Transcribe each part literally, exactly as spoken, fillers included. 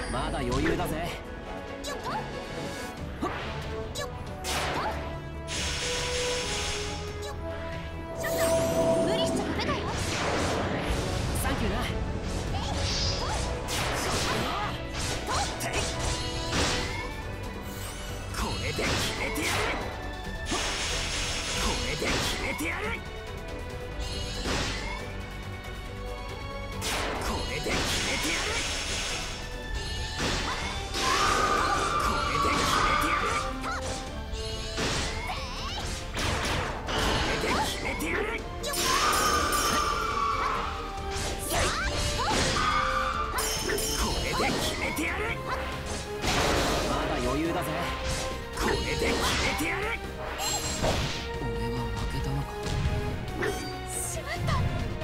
まだ余裕だぜ。 よっとよっよっちょっと無理しちゃダメだよ。 サンキューな。これで決めてやる。これで決めてやる。これで決めてやる。これで決めてやる。これで決めてやる。これで決めてやる。まだ余裕だぜ。これで決めてやる。俺は負けたのか。 しまった。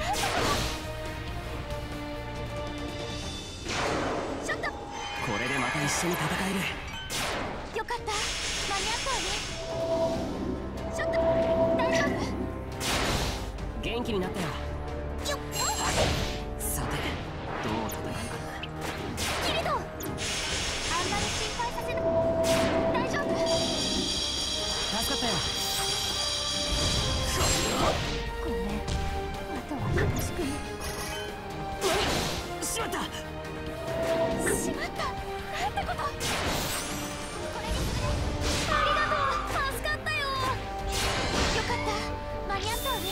ちょっとこれでまた一緒に戦える。 よかった、間に合ったわね。ちょっと大丈夫？ 元気になったよ。 よっさてどう戦うかな。 キリト、あんまり心配させな。大丈夫？ 助かったよ。 ごめん、あとはよろしくね。 しまった。 しまった、なんてこと。これにする。ありがとう、助かったよ。よかった、間に合ったわね。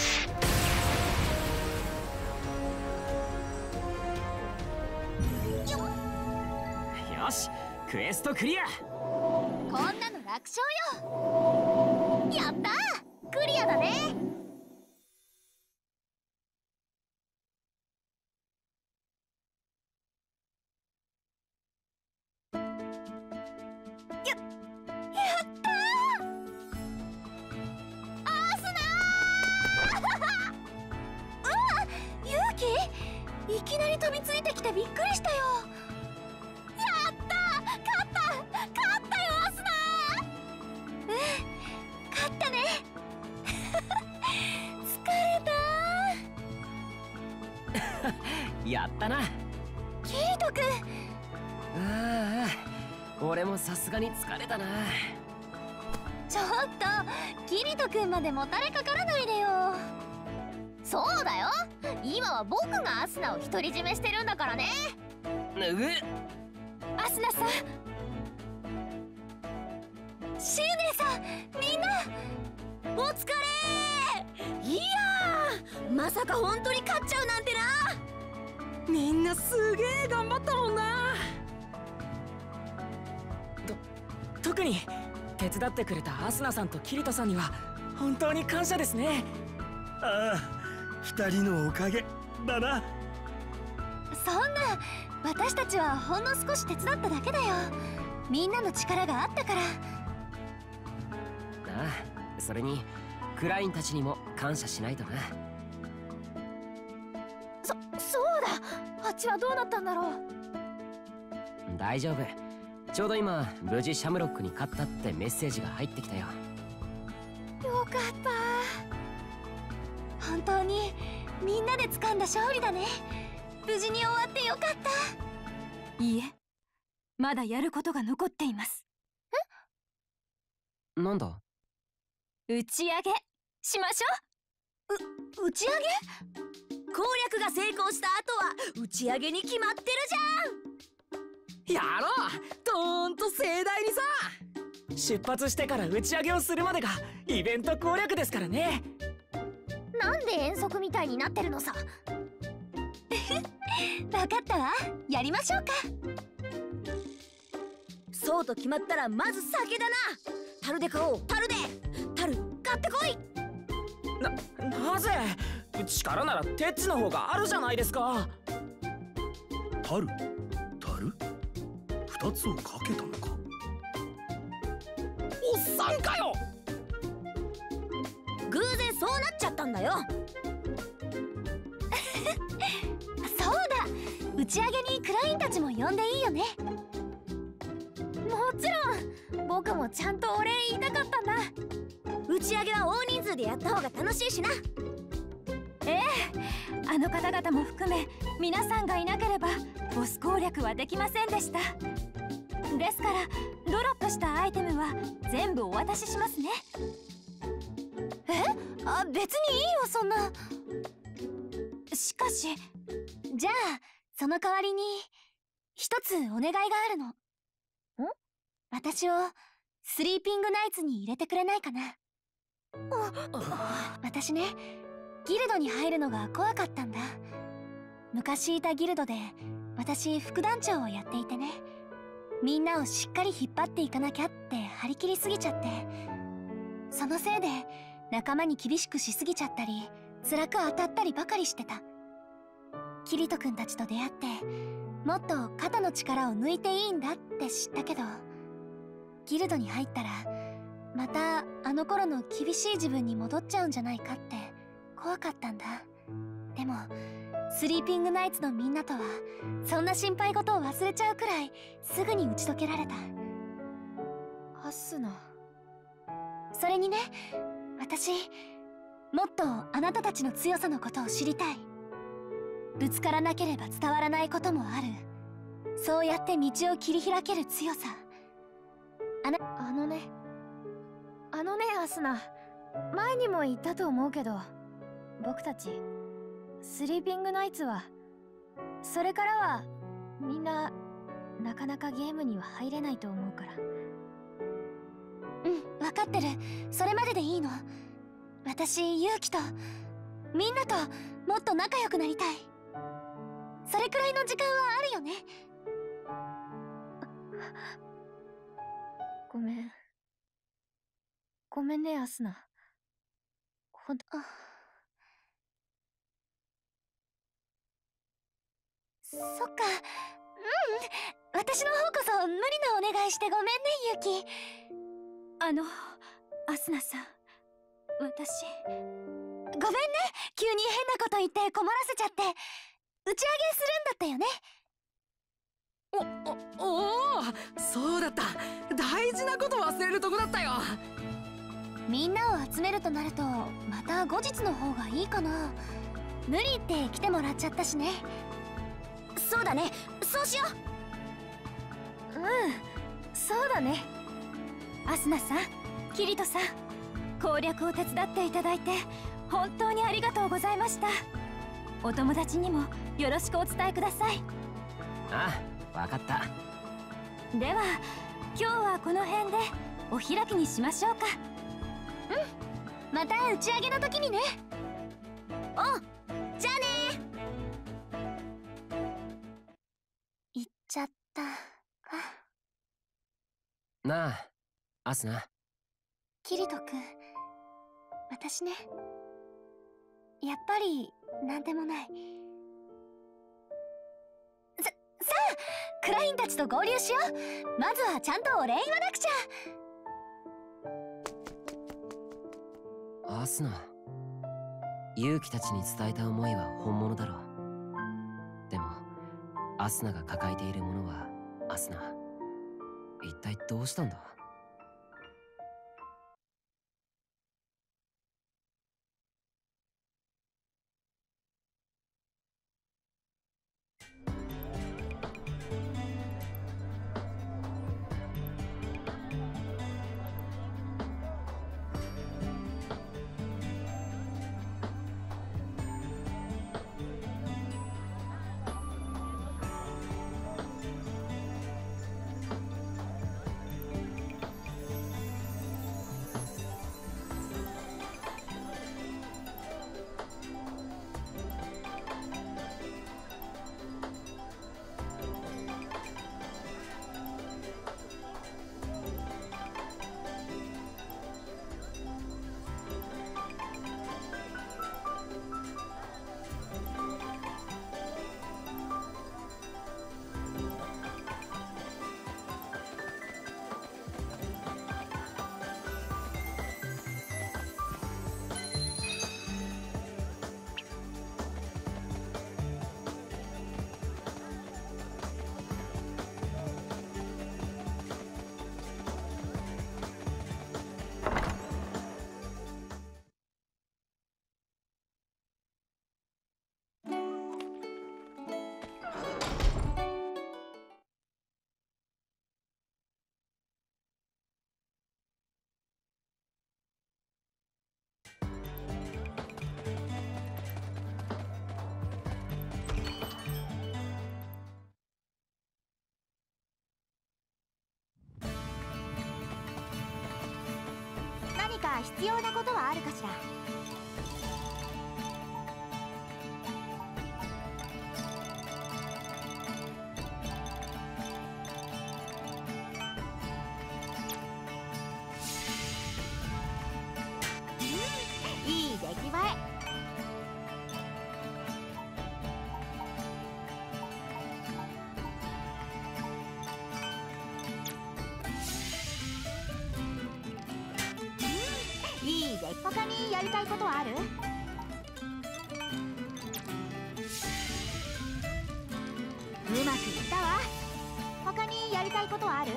よっ、 よし、クエストクリア。 こんなの楽勝よ。やったー、クリアだね。や、やったー。アースナーうわ、勇気いきなり飛びついてきてびっくりしたよ。やったー、勝った勝ったよ、アスナー。うん、勝ったね。疲れたやったな。 ー。キリト君。 ああ、俺もさすがに疲れたな。 ちょっとキリト君までもたれかからないでよ。そうだよ、今は僕がアスナを独り占めしてるんだからね。 うえ、 アスナさん、シュウネイさん、みんなお疲れー。いやー、まさか本当に勝っちゃうなんてな。 みんなすげえ頑張ったもんな。と特に手伝ってくれたアスナさんとキリトさんには本当に感謝ですね。 ああ、二人のおかげだな。 そんな、私たちはほんの少し手伝っただけだよ。みんなの力があったから。 ああ、それにクラインたちにも感謝しないとな。 そ、そうだ、あっちはどうなったんだろう。 大丈夫、ちょうど今無事シャムロックに勝ったってメッセージが入ってきたよ。 よかった。本当にみんなで掴んだ勝利だね。無事に終わってよかった。 いいえ、まだやることが残っています。 なんだ。 打ち上げしましょう、打ち上げ？ 攻略が成功した後は打ち上げに決まってるじゃん。 やろう、どーんと盛大にさ。出発してから打ち上げをするまでがイベント攻略ですからね。 なんで遠足みたいになってるのさ。わかったわ、やりましょうか。 そうと決まったらまず酒だな。樽で買おう、樽で。樽買ってこい。 な、なぜ？力ならテッチの方があるじゃないですか。 樽？樽？二つをかけたのか。 おっさんかよ。 偶然そうなっちゃったんだよ。 そうだ、打ち上げにクラインたちも呼んでいいよね。もちろん、僕もちゃんとお礼言いたかったんだ。 打ち上げは大人数でやった方が楽しいしな。 ええ、あの方々も含め皆さんがいなければボス攻略はできませんでした。ですからドロップしたアイテムは全部お渡ししますね。え、あ、別にいいよそんな。しかし、じゃあその代わりに一つお願いがあるの。ん？私をスリーピングナイツに入れてくれないかな。私ね、ギルドに入るのが怖かったんだ。昔いたギルドで私副団長をやっていてね、みんなをしっかり引っ張っていかなきゃって張り切りすぎちゃって、そのせいで仲間に厳しくしすぎちゃったり辛く当たったりばかりしてた。キリト君たちと出会ってもっと肩の力を抜いていいんだって知ったけど、ギルドに入ったらまたあの頃の厳しい自分に戻っちゃうんじゃないかって怖かったんだ。でもスリーピングナイツのみんなとはそんな心配事を忘れちゃうくらいすぐに打ち解けられた。アスナ。それにね、私もっとあなたたちの強さのことを知りたい。ぶつからなければ伝わらないこともある。そうやって道を切り開ける強さ。あな、あのねあのねアスナ、前にも言ったと思うけど、僕たちスリーピングナイツはそれからはみんななかなかゲームには入れないと思うから。うん、分かってる。それまででいいの。私ユウキとみんなともっと仲良くなりたい。それくらいの時間はあるよね。ごめんごめんねアスナ。ほんと、あ、そっか。うん、私の方こそ無理なお願いしてごめんねユキ。あのアスナさん、私ごめんね、急に変なこと言って困らせちゃって。打ち上げするんだったよね。 お、お、おー、そうだった。大事なこと忘れるとこだったよ。 みんなを集めるとなるとまた後日の方がいいかな。無理って来てもらっちゃったしね。そうだね、そうしよう。うん、そうだね。アスナさん、キリトさん、攻略を手伝っていただいて本当にありがとうございました。お友達にもよろしくお伝えください。 ああ、わかった。 では今日はこの辺でお開きにしましょうか。うん、また打ち上げの時にね。おう、じゃあね。行っちゃったかなあアスナ。 キリト君、私ね、やっぱりなんでもない。さ、さあクラインたちと合流しよう。まずはちゃんとお礼言わなくちゃ。 アスナ、勇気たちに伝えた思いは本物だろう。でもアスナが抱えているものは、アスナ、一体どうしたんだ？ 必要なことはあるかしら。いい出来栄え。いい出来。他にやりたいことはある？うまくいったわ。他にやりたいことはある？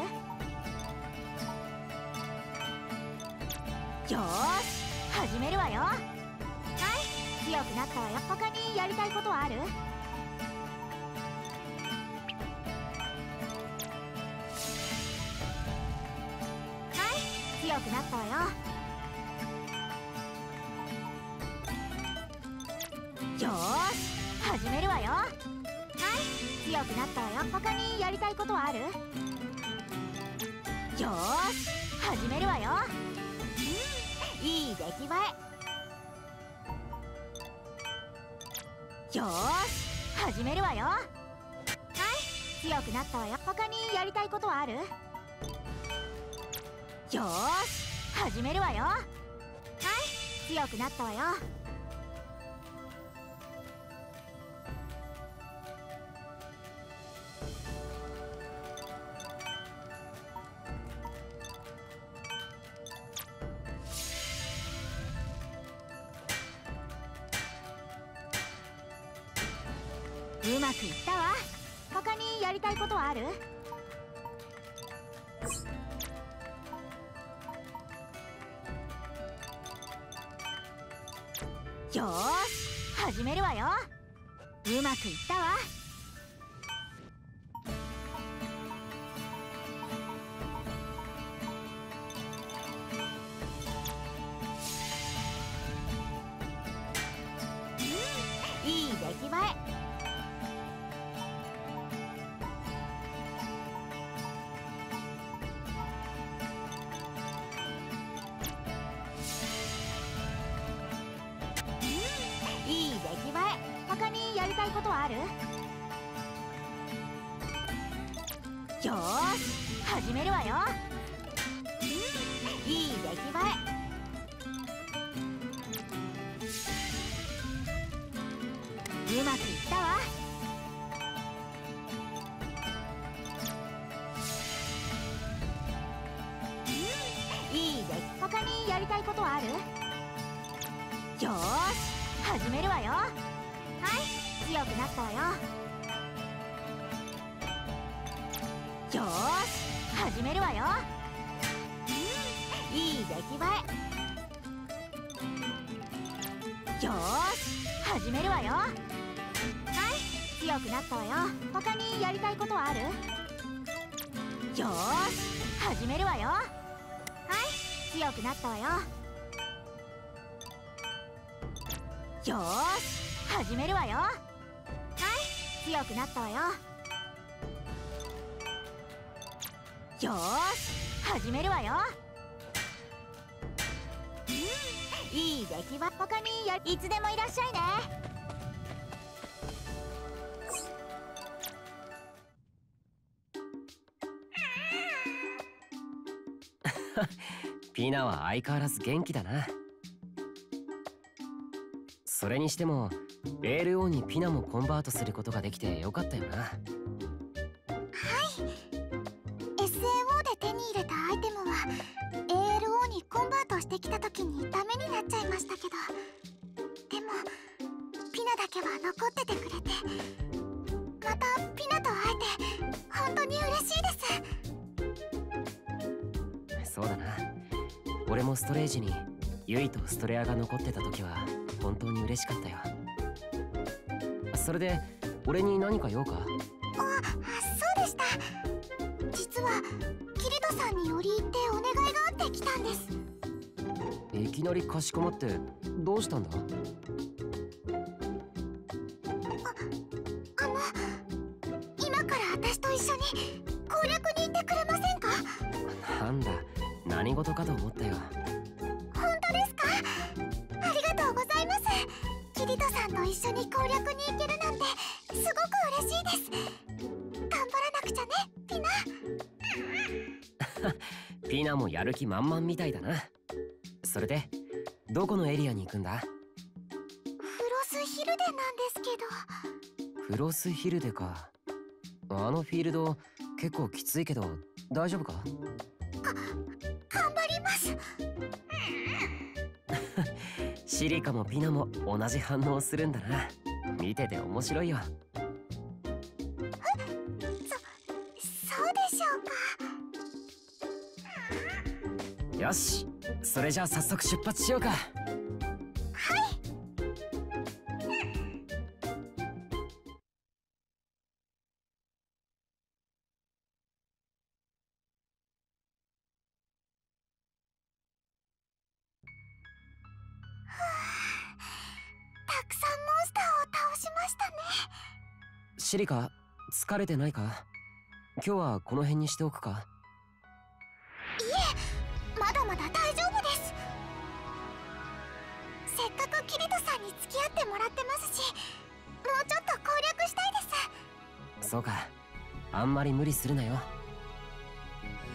よーし、始めるわよ。はい、強くなったわよ。他にやりたいことはある？はい、強くなったわよ。よーし、始めるわよ。はい、強くなったわよ。他にやりたいことはある？よーし、始めるわよ。いい出来栄え。よーし、始めるわよ。はい、強くなったわよ。他にやりたいことはある？よーし、始めるわよ。はい、強くなったわよ。うまくいったわ。他にやりたいことはある？よーし、始めるわよ。うまくいったわ。うん、いい出来栄え。いい出来栄え。他にやりたいことはある？よーし、始めるわよ。いい出来栄え。うまくいったわ。いい出来。他にやりたいことはある？よーし、始めるわよ。はい、強くなったわよ。よーし、始めるわよ。いい出来栄え。よーし、始めるわよ。はい、強くなったわよ。他にやりたいことはある？よーし、始めるわよ。はい、強くなったわよ。よーし、始めるわよ。はい、強くなったわよ。よーし、始めるわよ。うん、いい出来栄え。他にやいつでもいらっしゃいね。 ピナは相変わらず元気だな。それにしても エールオー にピナもコンバートすることができてよかったよな。 はい、 エスエーオー で手に入れたアイテムは エーエルオー にコンバートしてきた時にダメになっちゃいましたけど、でもピナだけは残っててくれて、またピナと会えて本当に嬉しいです。 そうだな。俺もストレージにユイとストレアが残ってた時は本当に嬉しかったよ。それで俺に何か用か？ あ、そうでした。実はキリトさんに折り入ってお願いがあって来たんです。 いきなりかしこまってどうしたんだ？ あの、今から私と一緒に攻略に行ってくれませんか？ なんだ、何事かと思ったよ。 本くちゃね、ピナ。 ピナもやる気満々みたいだな。それでどこのエリアに行くんだ？ フロスヒルデなんですけど。 フロスヒルデか。あのフィールド結構きついけど大丈夫か？ か頑張ります。 シリカもピナも同じ反応するんだな。見てて面白いよ。 そ、そうでしょうか。 よし、それじゃあ早速出発しようか。 たくさんモンスターを倒しましたね。 シリカ、疲れてないか？今日はこの辺にしておくか？ いえ、まだまだ大丈夫です。せっかくキリトさんに付き合ってもらってますし、もうちょっと攻略したいです。 そうか、あんまり無理するなよ。